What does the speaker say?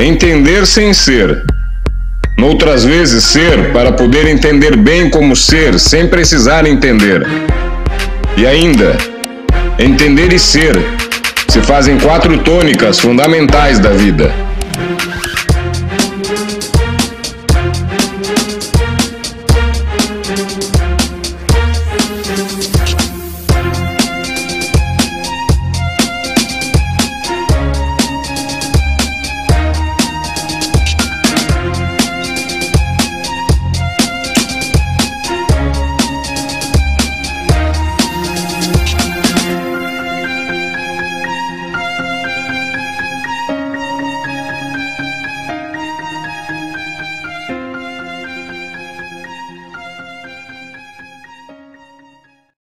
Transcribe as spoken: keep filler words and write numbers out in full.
Entender sem ser. Noutras vezes, ser para poder entender bem como ser, sem precisar entender. E ainda, entender e ser se fazem quatro tônicas fundamentais da vida.